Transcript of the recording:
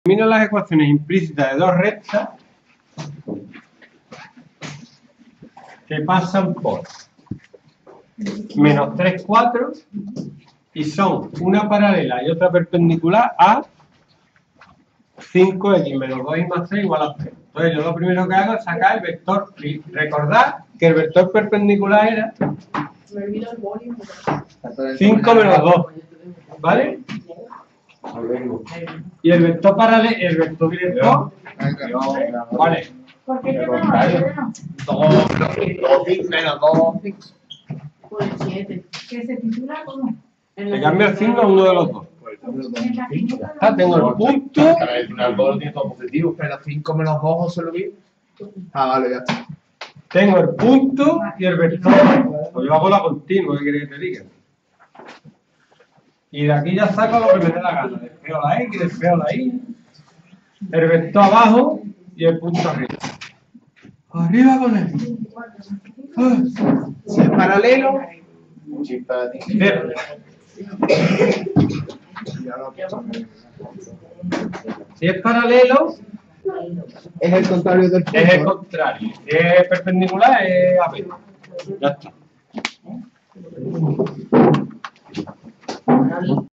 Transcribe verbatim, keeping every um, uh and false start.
Determina las ecuaciones implícitas de dos rectas que pasan por menos tres, cuatro y son una paralela y otra perpendicular a cinco x menos dos y más tres igual a cero. Entonces yo lo primero que hago es sacar el vector y recordar que el vector perpendicular era cinco menos dos, ¿vale? Y el vector paralelo, el vector director, vale. ¿Por qué te menos dos menos dos. Por el siete. ¿Que se titula cómo? Le cambio el signo a uno de los dos. Ah, tengo el punto. Un árbol tiene dos positivos, pero cinco menos dos, José Luis. Ah, vale, ya está. Tengo el punto y el vector. Pues yo hago la continua, ¿qué quieres que te diga? Y de aquí ya saco lo que me dé la gana. Despego la X, despego la Y. El vector abajo y el punto arriba. Arriba con él. Si es paralelo, Cero. Si es paralelo, es el contrario del punto. es el contrario. Si es perpendicular, es A B. Ya está.